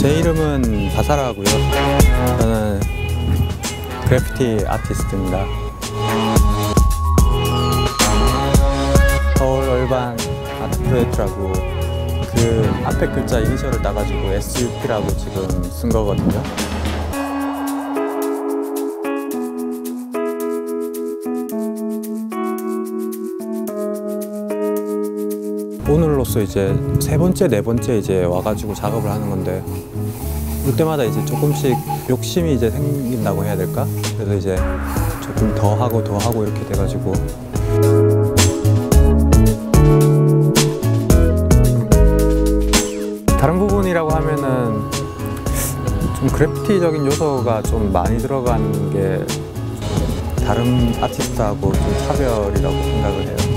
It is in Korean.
제 이름은 바사라고요. 저는 그래피티 아티스트입니다. 서울 얼반 아트 프로젝트라고 그 앞에 글자 이니셜을 따가지고 SUP라고 지금 쓴 거거든요. 오늘로써 이제 세 번째, 네 번째 이제 와가지고 작업을 하는 건데, 올 때마다 이제 조금씩 욕심이 이제 생긴다고 해야 될까? 그래서 이제 조금 더 하고 이렇게 돼가지고. 다른 부분이라고 하면은 좀 그래피티적인 요소가 좀 많이 들어간 게 다른 아티스트하고 좀 차별이라고 생각을 해요.